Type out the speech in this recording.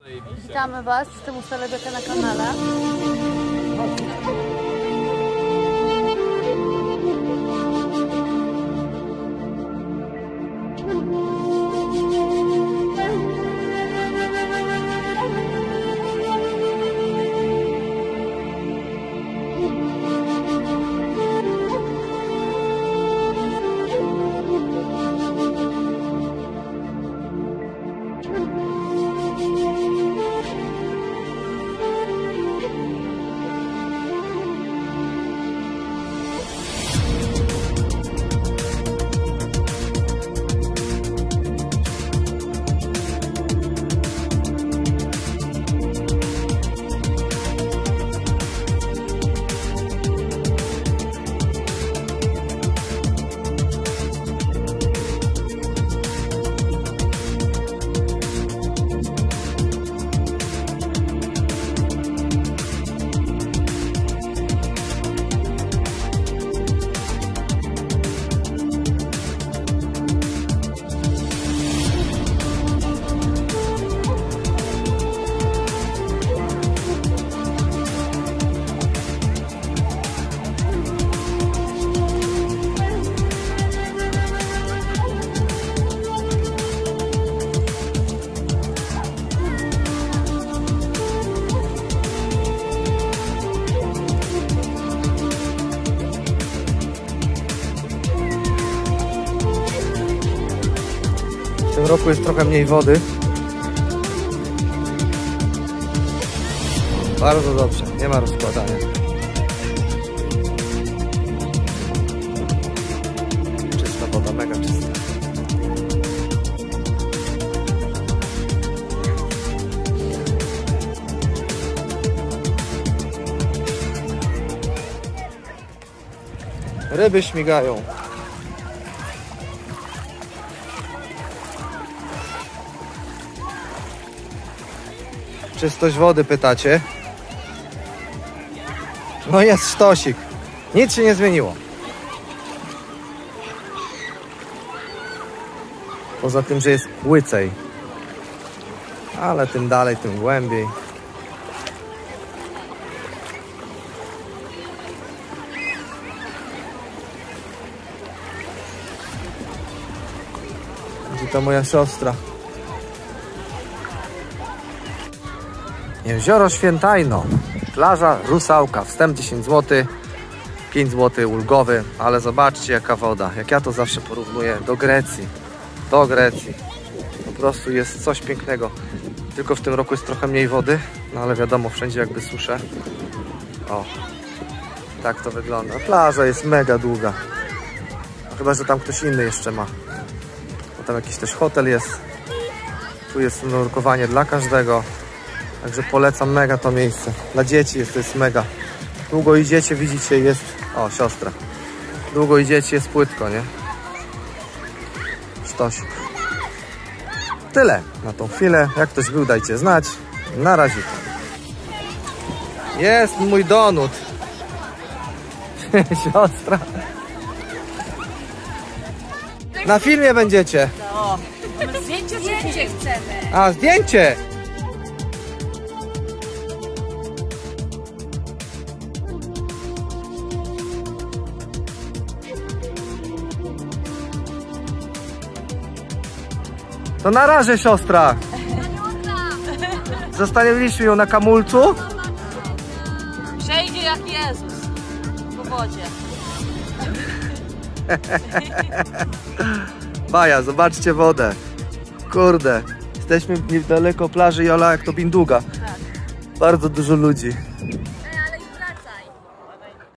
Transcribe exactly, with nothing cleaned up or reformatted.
Witamy Was, jestem u Celebeka na kanale. W tym roku jest trochę mniej wody. Bardzo dobrze, nie ma rozkładania. Czysta woda, mega czysta. Ryby śmigają. Czystość wody pytacie? No jest sztosik. Nic się nie zmieniło. Poza tym, że jest łycej. Ale tym dalej, tym głębiej. Gdzie to moja siostra? Jezioro Świętajno, plaża Rusałka, wstęp dziesięć złotych, pięć złotych ulgowy, ale zobaczcie jaka woda, jak ja to zawsze porównuję do Grecji, do Grecji, po prostu jest coś pięknego, tylko w tym roku jest trochę mniej wody, no ale wiadomo, wszędzie jakby susze. O, tak to wygląda, plaża jest mega długa, chyba że tam ktoś inny jeszcze ma, bo tam jakiś też hotel jest, tu jest nurkowanie dla każdego. Także polecam mega to miejsce. Dla dzieci jest to jest mega. Długo idziecie, widzicie, jest... O, siostra. Długo idziecie, jest płytko, nie? Sztosik. Tyle na tą chwilę. Jak ktoś był, dajcie znać. Na razie. Jest mój donut. Siostra. Na filmie będziecie. No, zdjęcie czy chcemy? A, zdjęcie! To na razie, siostra. Zostawiliśmy ją na kamulcu. Przejdzie jak Jezus po wodzie. Baja, zobaczcie wodę. Kurde, jesteśmy niedaleko plaży Jola, jak to Binduga. Bardzo dużo ludzi.